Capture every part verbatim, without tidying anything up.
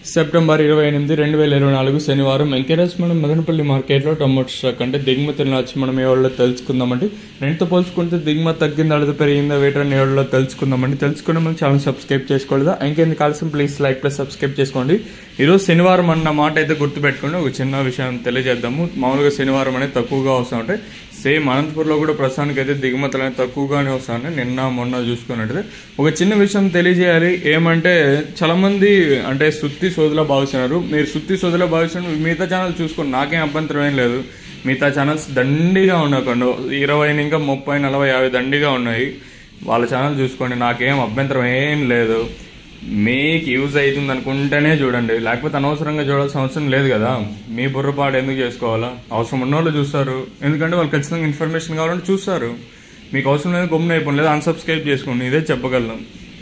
September ఇరవై ఎనిమిది రెండు వేల ఇరవై నాలుగు శనివారం ఎంకేఎస్ మనం మదనపల్లి మార్కెట్లో టమోటో స్టాక్ అంటే దిగుమతిని వచ్చి మనం ఏ వాళ్ళలో తెలుసుకుందామండి. రెండుతో పోల్చుకుంటే దిగుమతి తగ్గిందా అడుగు పెరిగిందా వేటని ఏ వాళ్ళలో తెలుసుకుందామండి. తెలుసుకునే మనం ఛానల్ సబ్స్క్రైబ్ చేసుకోలేదా ఇంకెందుకు కాల్సిన ప్లీజ్ లైక్ ప్లస్ సబ్స్క్రైబ్ చేసుకోండి. ఈరోజు శనివారం అన్న మాట అయితే గుర్తుపెట్టుకోండి. ఒక చిన్న విషయం తెలియజేద్దాము. మామూలుగా శనివారం అనేది తక్కువగా వస్తూ ఉంటాయి. సేమ్ అనంతపూర్లో కూడా ప్రస్తుతానికి అయితే దిగుమతులు అనేది తక్కువగానే వస్తాయి. నిన్న మొన్న చూసుకున్నట్టు ఒక చిన్న విషయం తెలియజేయాలి. ఏమంటే చాలా మంది అంటే సుత్తి సోదలా భావిస్తున్నారు. మీరు సుత్తి సోదలా భావిస్తున్నారు. మిగతా ఛానల్ చూసుకోండి, నాకేం అభ్యంతరం ఏం లేదు. మిగతా ఛానల్స్ దండిగా ఉన్నాయి, కొండ ఇరవై ఇంకా ముప్పై నలభై యాభై దండిగా ఉన్నాయి. వాళ్ళ ఛానల్ చూసుకోండి, నాకేం అభ్యంతరం ఏం లేదు. మీకు యూజ్ అవుతుంది అనుకుంటేనే చూడండి, లేకపోతే అనవసరంగా చూడాల్సిన అవసరం లేదు కదా. మీ బుర్రపాటు ఎందుకు చేసుకోవాలా? అవసరం ఉన్న వాళ్ళు చూస్తారు, ఎందుకంటే వాళ్ళు ఖచ్చితంగా ఇన్ఫర్మేషన్ కావాలంటే చూస్తారు. మీకు అవసరం లేదు గమ్మున అయిపోయింది, లేదా అన్సబ్స్క్రైబ్ చేసుకోండి. ఇదే చెప్పగలను.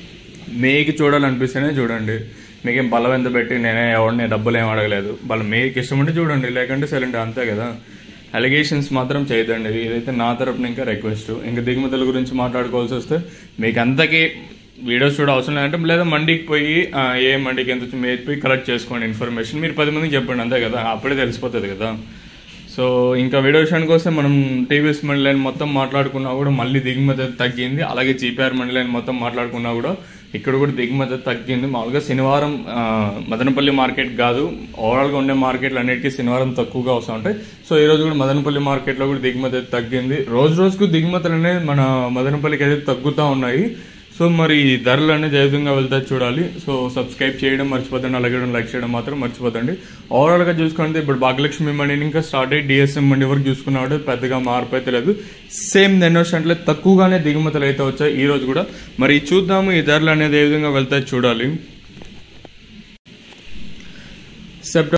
మీకు చూడాలనిపిస్తేనే చూడండి. మీకేం బలం ఎంత పెట్టి నేనే ఎవరిని డబ్బులు ఏం అడగలేదు. వాళ్ళు మీకు ఇష్టం ఉంటే చూడండి, లేకంటే సైలెంట్, అంతే కదా. అలిగేషన్స్ మాత్రం చేయదండి. ఇదైతే నా తరపున ఇంకా రిక్వెస్ట్. ఇంకా దిగుమతుల గురించి మాట్లాడుకోవాల్సి వస్తే మీకు అంతకీ వీడియోస్ చూడ అవసరం లేదంటే, లేదా మండికి పోయి ఏ మండికి ఎంత మీరు పోయి కలెక్ట్ చేసుకోండి ఇన్ఫర్మేషన్. మీరు పది మందికి చెప్పండి, అంతే కదా, అప్పుడే తెలిసిపోతుంది కదా. సో ఇంకా వీడియో విషయానికి వస్తే మనం టీవీఎస్ మండి లైన్ మొత్తం మాట్లాడుకున్నా కూడా మళ్ళీ దిగుమతి తగ్గింది. అలాగే జీపీఆర్ మండి లైన్ మొత్తం మాట్లాడుకున్నా కూడా ఇక్కడ కూడా దిగుమతి తగ్గింది. మామూలుగా శనివారం మదనపల్లి మార్కెట్ కాదు, ఓవరాల్గా ఉండే మార్కెట్లు అన్నిటికీ శనివారం తక్కువగా వస్తూ ఉంటాయి. సో ఈ రోజు కూడా మదనపల్లి మార్కెట్లో కూడా దిగుమతి తగ్గింది. రోజు రోజుకు దిగుమతులు అనేది మన మదనపల్లికి అయితే తగ్గుతూ ఉన్నాయి. సో మరి ధరలు అనేది ఏ విధంగా వెళ్తాయి చూడాలి. సో సబ్స్క్రైబ్ చేయడం మర్చిపోతండి, అలాగే లైక్ చేయడం మాత్రం మర్చిపోతండి. ఓవరాల్గా చూసుకుంటే ఇప్పుడు భాగ్యలక్ష్మి మండిని ఇంకా స్టార్ట్ అయ్యి డిఎస్ఎం మండి వరకు చూసుకున్నాడు, పెద్దగా మార్పు అయితే లేదు. సేమ్ నెన్నోషంట్లో తక్కువగానే దిగుమతులు అయితే వచ్చాయి ఈ రోజు కూడా. మరి చూద్దాము ఈ ధరలు అనేది ఏ విధంగా వెళ్తాయి చూడాలి. సెప్టెంబర్